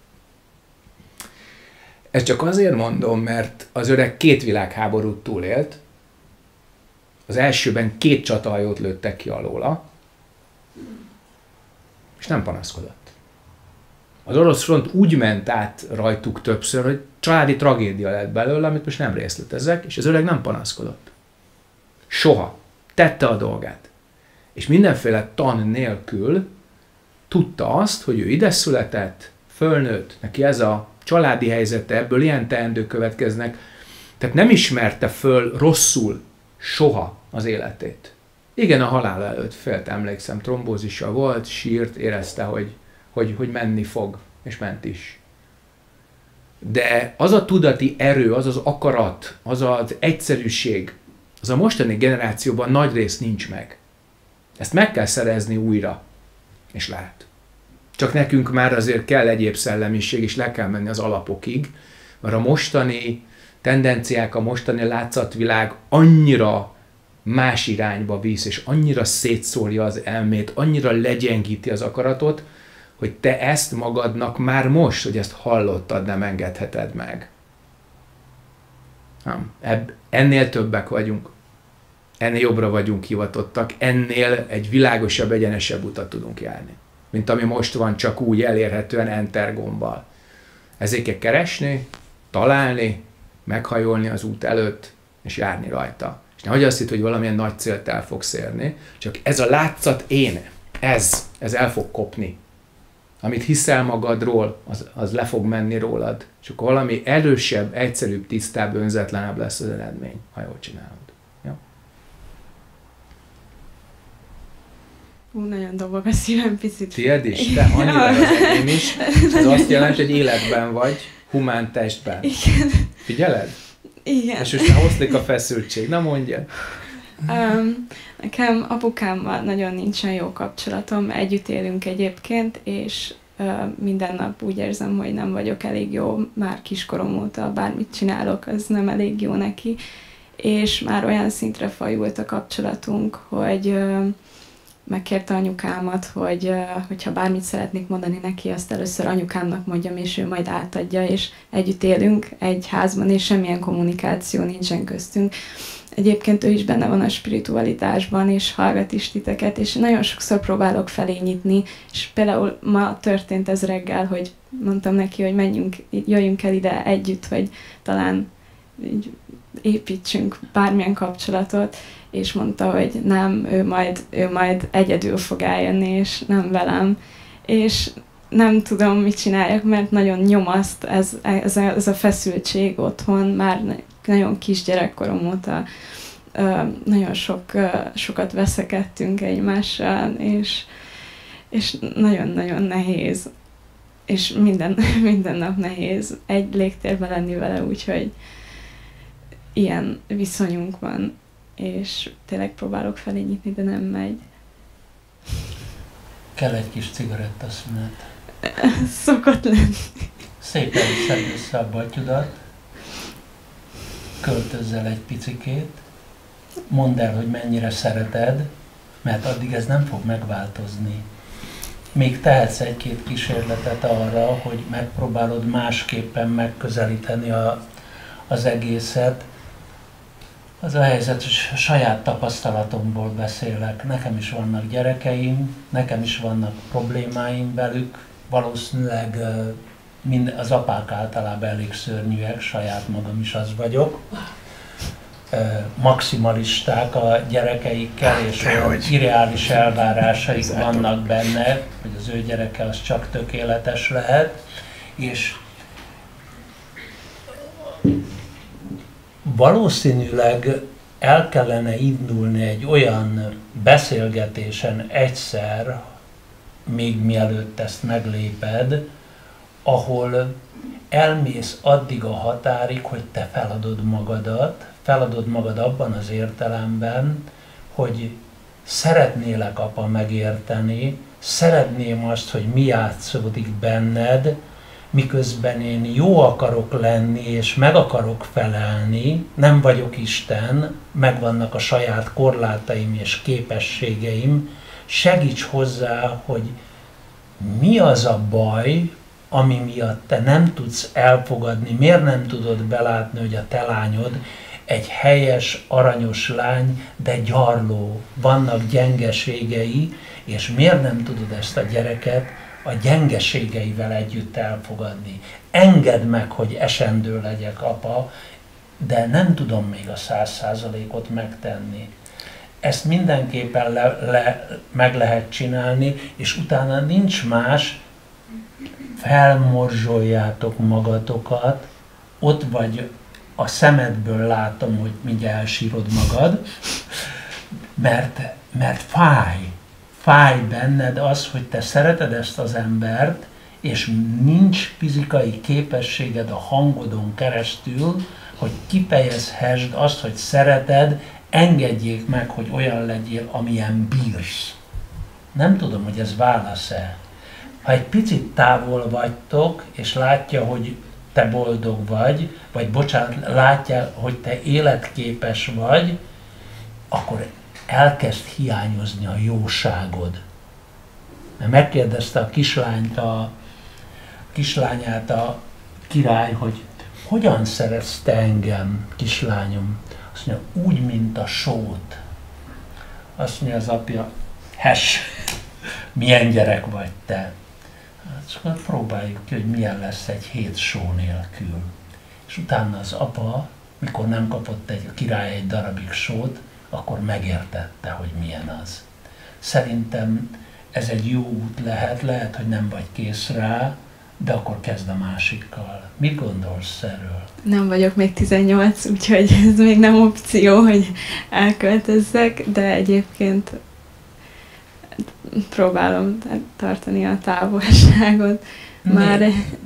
Ezt csak azért mondom, mert az öreg 2 világháborút túlélt, az elsőben 2 csatahajót lőttek ki alóla, és nem panaszkodott. Az orosz front úgy ment át rajtuk többször, hogy családi tragédia lett belőle, amit most nem részletezek, és az öreg nem panaszkodott. Soha. Tette a dolgát. És mindenféle tan nélkül tudta azt, hogy ő ide született, fölnőtt, neki ez a családi helyzete, ebből ilyen teendők következnek. Tehát nem ismerte föl rosszul soha az életét. Igen, a halál előtt félt, emlékszem, trombózisa volt, sírt, érezte, hogy menni fog, és ment is. De az a tudati erő, az az akarat, az az egyszerűség, az a mostani generációban nagy rész nincs meg. Ezt meg kell szerezni újra, és lehet. Csak nekünk már azért kell egyéb szellemiség, és le kell menni az alapokig, mert a mostani tendenciák, a mostani látszatvilág annyira más irányba visz, és annyira szétszórja az elmét, annyira legyengíti az akaratot, hogy te ezt magadnak már most, hogy ezt hallottad, nem engedheted meg. Nem. Ennél többek vagyunk. Ennél jobbra vagyunk hivatottak, ennél egy világosabb, egyenesebb utat tudunk járni. Mint ami most van, csak úgy elérhetően enter gombbal. Ezért kell keresni, találni, meghajolni az út előtt, és járni rajta. És nehogy azt hitt, hogy valamilyen nagy célt el fogsz érni, csak ez a látszat én, ez el fog kopni. Amit hiszel magadról, az le fog menni rólad. És akkor valami erősebb, egyszerűbb, tisztább, önzetlenebb lesz az eredmény, ha jól csinálod. Ja? Nagyon dobog a szívem picit. Tied is? Te annyira az enyém is. Ez azt jelenti, hogy életben vagy, humán testben. Igen. Figyeled? Igen. És most már oszlik a feszültség. Na mondja. Nekem apukámmal nagyon nincsen jó kapcsolatom, együtt élünk egyébként, és minden nap úgy érzem, hogy nem vagyok elég jó, már kiskorom óta bármit csinálok, az nem elég jó neki, és már olyan szintre fajult a kapcsolatunk, hogy megkérte anyukámat, hogyha bármit szeretnék mondani neki, azt először anyukámnak mondjam, és ő majd átadja, és együtt élünk egy házban, és semmilyen kommunikáció nincsen köztünk. Egyébként ő is benne van a spiritualitásban, és hallgat is titeket, és nagyon sokszor próbálok felé nyitni, és például ma történt ez reggel, hogy mondtam neki, hogy jöjjünk el ide együtt, hogy talán így építsünk bármilyen kapcsolatot, és mondta, hogy nem, ő majd egyedül fog eljönni, és nem velem. És nem tudom, mit csináljak, mert nagyon nyomaszt ez a feszültség otthon, már nagyon kis gyerekkorom óta nagyon sokat veszekedtünk egymással, és nagyon-nagyon nehéz. És minden nap nehéz egy légtérben lenni vele, úgyhogy ilyen viszonyunk van, és tényleg próbálok felé nyitni, de nem megy. Kell egy kis cigarettaszünet. Szokott lenni. Szépen szedd össze a batyudat, költözzel egy picikét, mondd el, hogy mennyire szereted, mert addig ez nem fog megváltozni. Még tehetsz egy-két kísérletet arra, hogy megpróbálod másképpen megközelíteni az egészet. Az a helyzet, hogy saját tapasztalatomból beszélek. Nekem is vannak gyerekeim, nekem is vannak problémáim velük. Valószínűleg az apák általában elég szörnyűek, saját magam is az vagyok. Maximalisták a gyerekeikkel, és olyan irreális elvárásaik vannak benne, hogy az ő gyereke az csak tökéletes lehet. És valószínűleg el kellene indulni egy olyan beszélgetésen egyszer, még mielőtt ezt megléped, ahol elmész addig a határig, hogy te feladod magad abban az értelemben, hogy szeretnélek, apa, megérteni, szeretném azt, hogy mi játszódik benned, miközben én jó akarok lenni, és meg akarok felelni, nem vagyok Isten, megvannak a saját korlátaim és képességeim, segíts hozzá, hogy mi az a baj, ami miatt te nem tudsz elfogadni, miért nem tudod belátni, hogy a te lányod egy helyes, aranyos lány, de gyarló, vannak gyengeségei, és miért nem tudod ezt a gyereket a gyengeségeivel együtt elfogadni. Engedd meg, hogy esendő legyek, apa, de nem tudom még a 100%-ot megtenni. Ezt mindenképpen meg lehet csinálni, és utána nincs más, felmorzsoljátok magatokat, ott vagy a szemedből látom, hogy mindjárt elsírod magad, mert fáj benned az, hogy te szereted ezt az embert, és nincs fizikai képességed a hangodon keresztül, hogy kifejezhessd azt, hogy szereted, engedjék meg, hogy olyan legyél, amilyen bírsz. Nem tudom, hogy ez válasz-e. Ha egy picit távol vagytok, és látja, hogy te boldog vagy bocsánat, látja, hogy te életképes vagy, akkor elkezd hiányozni a jóságod. Mert megkérdezte a kislányát a király, hogy hogyan szeretsz te engem, kislányom? Azt mondja, úgy, mint a sót. Azt mondja az apja, milyen gyerek vagy te? Szóval próbáljuk ki, hogy milyen lesz egy hét só nélkül. És utána az apa, mikor nem kapott a király egy darabig sót, akkor megértette, hogy milyen az. Szerintem ez egy jó út lehet, hogy nem vagy kész rá, de akkor kezd a másikkal. Mit gondolsz erről? Nem vagyok még 18, úgyhogy ez még nem opció, hogy elköltözzek, de egyébként próbálom tartani a távolságot. Már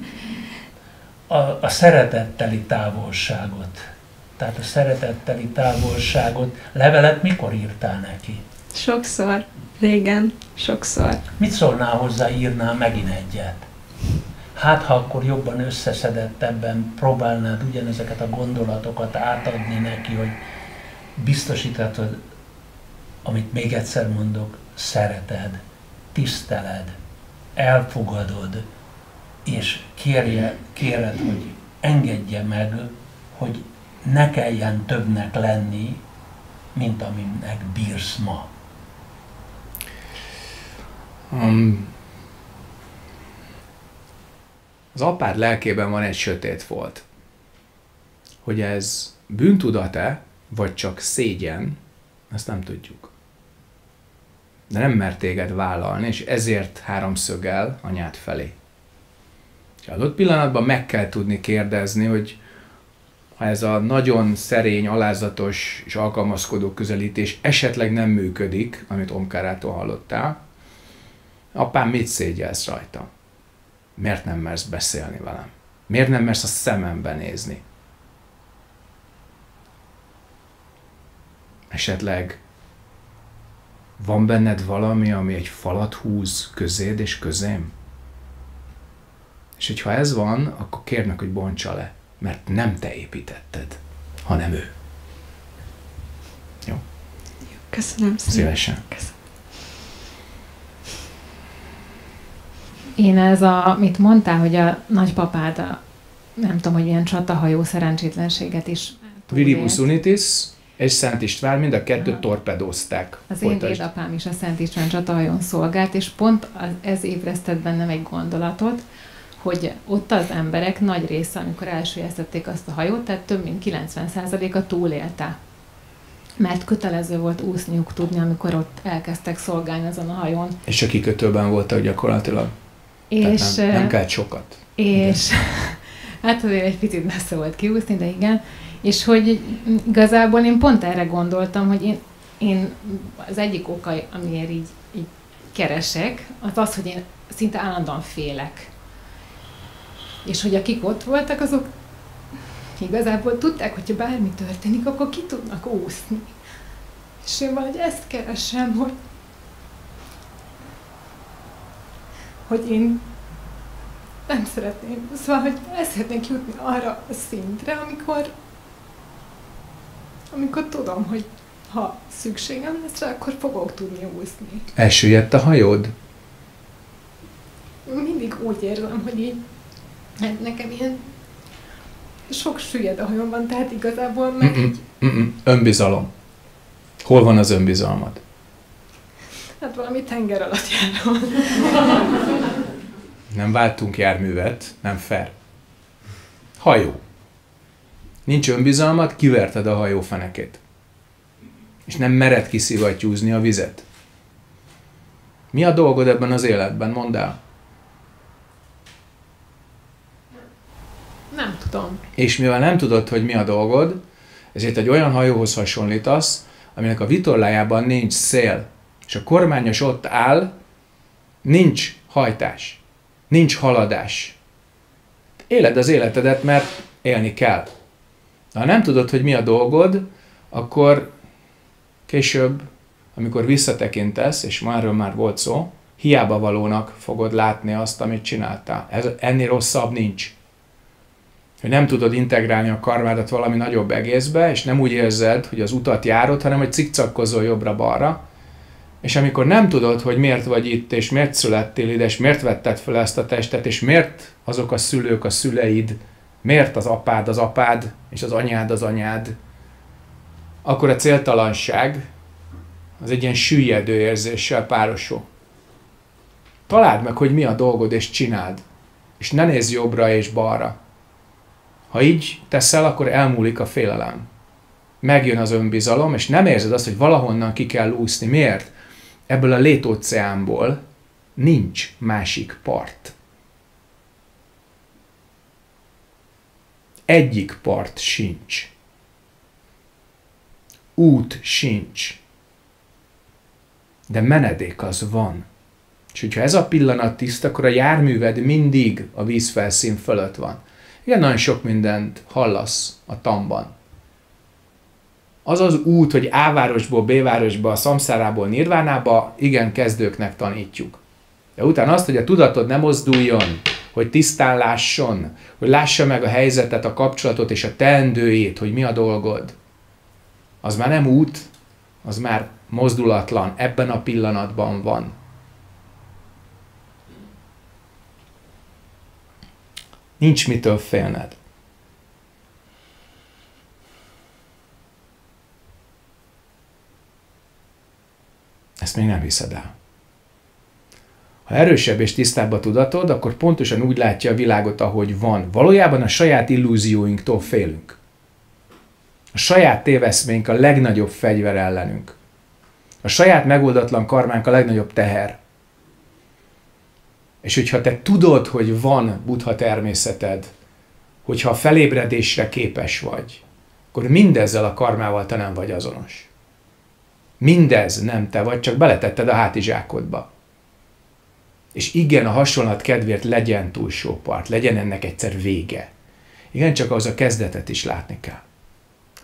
a szeretetteli távolságot. Tehát a szeretetteli távolságot. Levelet mikor írtál neki? Sokszor. Régen. Sokszor. Mit szólnál hozzá, írnál megint egyet? Hát, ha akkor jobban összeszedettebben próbálnád ugyanezeket a gondolatokat átadni neki, hogy biztosíthatod, amit még egyszer mondok, szereted, tiszteled, elfogadod, és kéred, hogy engedje meg, hogy ne kelljen többnek lenni, mint aminek bírsz ma. Az apád lelkében van egy sötét folt. Hogy ez bűntudat-e, vagy csak szégyen, ezt nem tudjuk. De nem mert téged vállalni, és ezért háromszögel anyád felé. És adott pillanatban meg kell tudni kérdezni, hogy ha ez a nagyon szerény, alázatos és alkalmazkodó közelítés esetleg nem működik, amit Omkárától hallottál, apám, mit szégyelsz rajta? Miért nem mersz beszélni velem? Miért nem mersz a szemembe nézni? Esetleg van benned valami, ami egy falat húz közéd és közém? És hogyha ez van, akkor kérd meg, hogy bontsa le, mert nem te építetted, hanem ő. Jó? Köszönöm szépen. Szívesen. Köszönöm. Én amit mondtál, hogy a nagypapád, nem tudom, hogy ilyen csatahajó szerencsétlenséget is Viribus Unitis és Szent István mind a kettőt torpedózták. Az én édapám is a Szent István csatahajón szolgált, és pont ez ébresztett bennem egy gondolatot, hogy ott az emberek nagy része, amikor elsüllyesztették azt a hajót, tehát több mint 90%-a túlélte. Mert kötelező volt úszniuk tudni, amikor ott elkezdtek szolgálni azon a hajón. És a kikötőben voltak gyakorlatilag. És, nem kellett sokat. És hát azért egy picit messze volt kiúszni, de igen. És hogy igazából én pont erre gondoltam, hogy én az egyik oka, amiért így keresek, az, hogy én szinte állandóan félek. És hogy akik ott voltak, azok igazából tudták, hogyha bármi történik, akkor ki tudnak úszni. És én valahogy ezt keresem, hogy én nem szeretném, szóval, hogy el szeretnék jutni arra a szintre, amikor tudom, hogy ha szükségem lesz rá, akkor fogok tudni úszni. Elsüllyedt a hajód? Mindig úgy érzem, hogy így, hát nekem ilyen sok süllyed a hajomban, tehát igazából meg így... Önbizalom. Hol van az önbizalmad? Hát valami tenger alatt járom. Nem váltunk járművet, nem fair. Hajó. Nincs önbizalmad, kiverted a hajó fenekét. És nem mered kiszivattyúzni a vizet. Mi a dolgod ebben az életben? Mondd el. Nem tudom. És mivel nem tudod, hogy mi a dolgod, ezért egy olyan hajóhoz hasonlítasz, aminek a vitorlájában nincs szél, és a kormányos ott áll, nincs hajtás, nincs haladás. Éled az életedet, mert élni kell. De ha nem tudod, hogy mi a dolgod, akkor később, amikor visszatekintesz, és erről már volt szó, hiába valónak fogod látni azt, amit csináltál. Ennél rosszabb nincs. Hogy nem tudod integrálni a karmádat valami nagyobb egészbe, és nem úgy érzed, hogy az utat járod, hanem hogy cikcakkozol jobbra-balra, és amikor nem tudod, hogy miért vagy itt, és miért születtél ide, és miért vetted fel ezt a testet, és miért azok a szülők a szüleid, miért az apád, és az anyád, akkor a céltalanság az egy ilyen süllyedő érzéssel párosul. Találd meg, hogy mi a dolgod, és csináld. És ne nézz jobbra és balra. Ha így teszel, akkor elmúlik a félelem. Megjön az önbizalom, és nem érzed azt, hogy valahonnan ki kell úszni. Miért? Ebből a létóceánból nincs másik part. Egyik part sincs. Út sincs. De menedék az van. És hogyha ez a pillanat tiszta, akkor a járműved mindig a vízfelszín fölött van. Igen, nagyon sok mindent hallasz a tanban. Az az út, hogy A városból B városba, a szamszárából nirvánába, igen, kezdőknek tanítjuk. De utána azt, hogy a tudatod ne mozduljon, hogy tisztán lásson, hogy lássa meg a helyzetet, a kapcsolatot és a teendőjét, hogy mi a dolgod, az már nem út, az már mozdulatlan, ebben a pillanatban van. Nincs mitől félned. Ezt még nem hiszed el. Ha erősebb és tisztább a tudatod, akkor pontosan úgy látja a világot, ahogy van. Valójában a saját illúzióinktól félünk. A saját téveszménk a legnagyobb fegyver ellenünk. A saját megoldatlan karmánk a legnagyobb teher. És hogyha te tudod, hogy van Buddha természeted, hogyha a felébredésre képes vagy, akkor mindezzel a karmával te nem vagy azonos. Mindez nem te vagy, csak beletetted a hátizsákodba. És igen, a hasonlat kedvéért legyen túlsó part, legyen ennek egyszer vége. Igen, csak ahhoz a kezdetet is látni kell.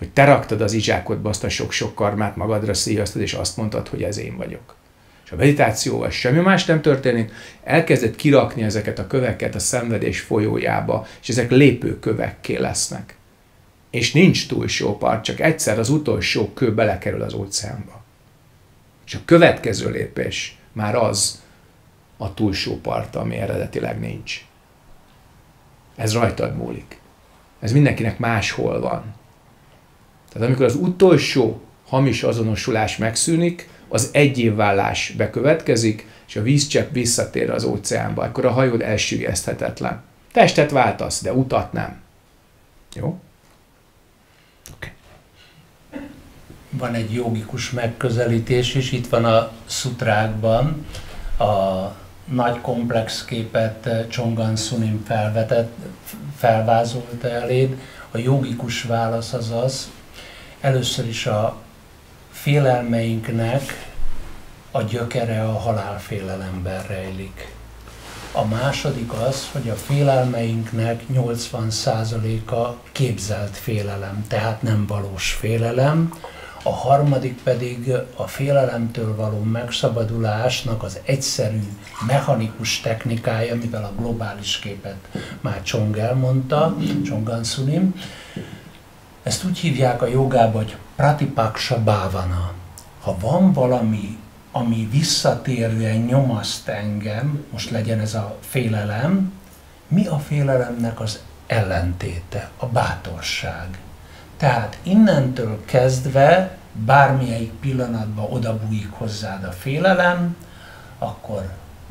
hogy te raktad az izsákodba azt a sok-sok karmát, magadra szíjaztad, és azt mondtad, hogy ez én vagyok. És a meditációval semmi más nem történik, elkezded kirakni ezeket a köveket a szenvedés folyójába, és ezek lépőkövekké lesznek. És nincs túlsó part, csak egyszer az utolsó kő belekerül az óceánba. És a következő lépés már az a túlsó part, ami eredetileg nincs. Ez rajtad múlik. Ez mindenkinek máshol van. Tehát amikor az utolsó hamis azonosulás megszűnik, az egyévvállás bekövetkezik, és a vízcsepp visszatér az óceánba. Akkor a hajód elsüllyeszthetetlen. Testet váltasz, de utat nem. Jó? Okay. Van egy jogikus megközelítés is, itt van a szutrákban, a nagy komplex képet Csonghan Sunim felvázolta eléd. A jogikus válasz az az, először is a félelmeinknek a gyökere a halálfélelemben rejlik. A második az, hogy a félelmeinknek 80%-a képzelt félelem, tehát nem valós félelem. A harmadik pedig a félelemtől való megszabadulásnak az egyszerű, mechanikus technikája, mivel a globális képet már Csong elmondta, Csonghan Sunim. Ezt úgy hívják a jogában, hogy pratipaksha bhavana. Ha van valami, ami visszatérően nyomaszt engem, most legyen ez a félelem, mi a félelemnek az ellentéte? A bátorság. Tehát innentől kezdve bármelyik pillanatban odabújik hozzád a félelem, akkor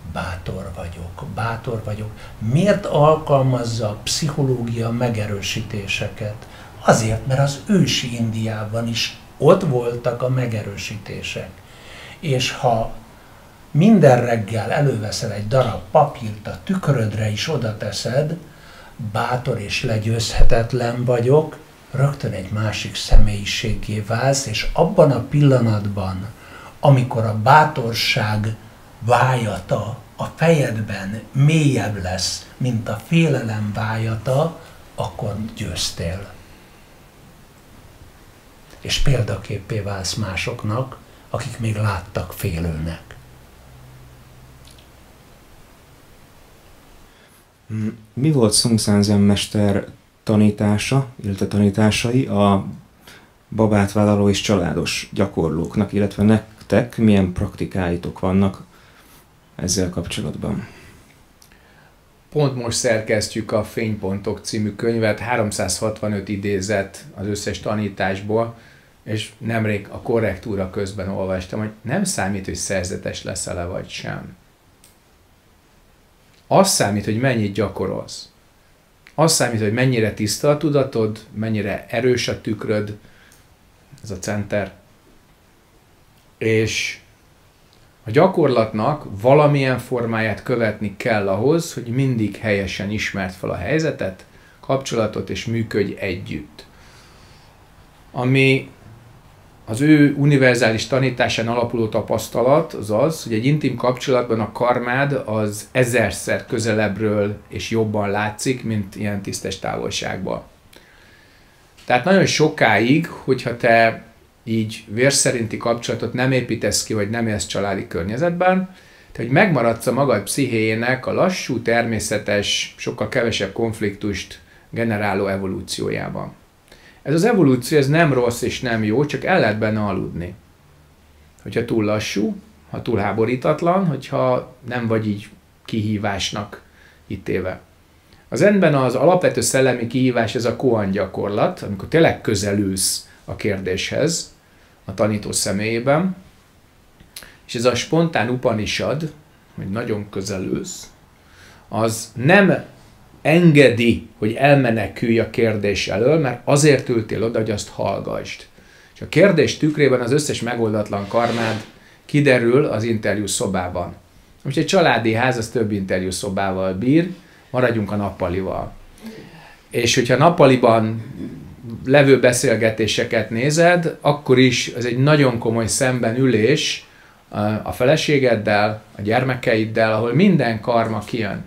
bátor vagyok. Miért alkalmazza a pszichológia megerősítéseket? Azért, mert az ősi Indiában is ott voltak a megerősítések. És ha minden reggel előveszel egy darab papírt, a tükrödre is oda teszed, bátor és legyőzhetetlen vagyok, rögtön egy másik személyiséggé válsz, és abban a pillanatban, amikor a bátorság vájata a fejedben mélyebb lesz, mint a félelem vájata, akkor győztél. És példaképpé válsz másoknak, akik még láttak félőnek. Mi volt Seung Sahn Zen mester tanítása, illetve tanításai a babát vállaló és családos gyakorlóknak, illetve nektek milyen praktikáitok vannak ezzel kapcsolatban? Pont most szerkesztjük a Fénypontok című könyvet, 365 idézet az összes tanításból, és nemrég a korrektúra közben olvastam, hogy nem számít, hogy szerzetes leszel-e vagy sem. Az számít, hogy mennyit gyakorolsz. Az számít, hogy mennyire tiszta a tudatod, mennyire erős a tükröd, ez a center. És a gyakorlatnak valamilyen formáját követni kell ahhoz, hogy mindig helyesen ismerd fel a helyzetet, kapcsolatot és működj együtt. Ami az ő univerzális tanításán alapuló tapasztalat az az, hogy egy intim kapcsolatban a karmád az 1000-szer közelebbről és jobban látszik, mint ilyen tisztes távolságban. Tehát nagyon sokáig, hogyha te így vérszerinti kapcsolatot nem építesz ki, vagy nem élsz családi környezetben, te hogy megmaradsz a magad pszichéjének a lassú, természetes, sokkal kevesebb konfliktust generáló evolúciójában. Ez az evolúció, ez nem rossz és nem jó, csak el lehet benne aludni. Hogyha túl lassú, ha túl háborítatlan, hogyha nem vagy így kihívásnak ítéve. Az zenben az alapvető szellemi kihívás ez a koan gyakorlat, amikor tényleg közelülsz a kérdéshez a tanító személyében, és ez a spontán Upanishad, hogy nagyon közelülsz, az nem engedi, hogy elmenekülj a kérdés elől, mert azért ültél oda, hogy azt hallgassd. És a kérdés tükrében az összes megoldatlan karmád kiderül az interjú szobában. Most egy családi ház az több interjú szobával bír, maradjunk a nappalival. És hogyha nappaliban levő beszélgetéseket nézed, akkor is ez egy nagyon komoly szembenülés a feleségeddel, a gyermekeiddel, ahol minden karma kijön.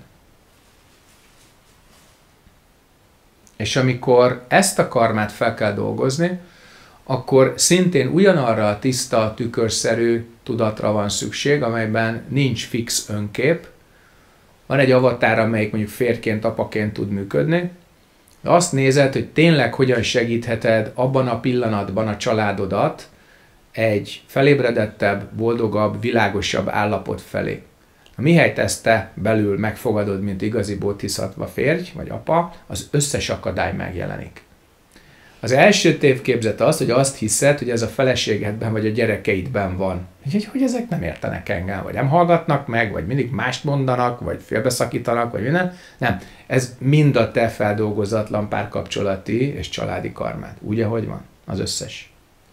És amikor ezt a karmát fel kell dolgozni, akkor szintén ugyanarra a tiszta, tükörszerű tudatra van szükség, amelyben nincs fix önkép. Van egy avatár, amelyik mondjuk férjként, apaként tud működni, de azt nézed, hogy tényleg hogyan segítheted abban a pillanatban a családodat egy felébredettebb, boldogabb, világosabb állapot felé. Mihelyt ezt te belül megfogadod, mint igazi bodhisattva férj vagy apa, az összes akadály megjelenik. Az első tévképzet az, hogy azt hiszed, hogy ez a feleségedben vagy a gyerekeidben van. Hogy ezek nem értenek engem, vagy nem hallgatnak meg, vagy mindig mást mondanak, vagy félbeszakítanak, vagy minden. Nem. Ez mind a te feldolgozatlan párkapcsolati és családi karmád. Úgy, ahogy van. Az összes.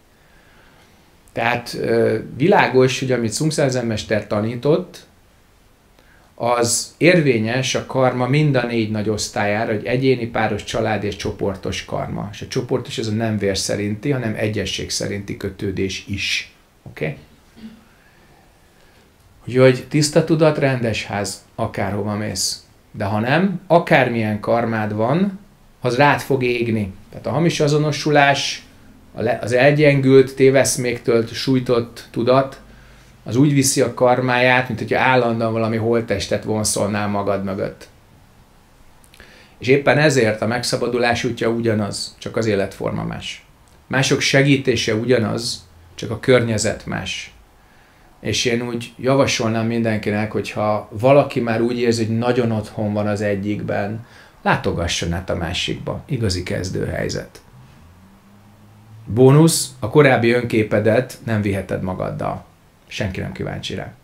Tehát világos, hogy amit Sungsang zenmester tanított, az érvényes a karma mind a 4 nagy osztályára, hogy egyéni, páros, család és csoportos karma. És a csoportos az a nem vér szerinti, hanem egyesség szerinti kötődés is. Oké? Okay? Úgyhogy tiszta tudat, rendes ház, akárhova mész. De ha nem, akármilyen karmád van, az rád fog égni. Tehát a hamis azonosulás, az elgyengült, téveszméktől sújtott tudat, az úgy viszi a karmáját, mint hogyha állandóan valami holttestet vonszolnál magad mögött. És éppen ezért a megszabadulás útja ugyanaz, csak az életforma más. Mások segítése ugyanaz, csak a környezet más. És én úgy javasolnám mindenkinek, hogyha valaki már úgy érzi, hogy nagyon otthon van az egyikben, látogasson át a másikba. Igazi kezdőhelyzet. Bónusz, a korábbi önképedet nem viheted magaddal. Senki nem kíváncsi rá.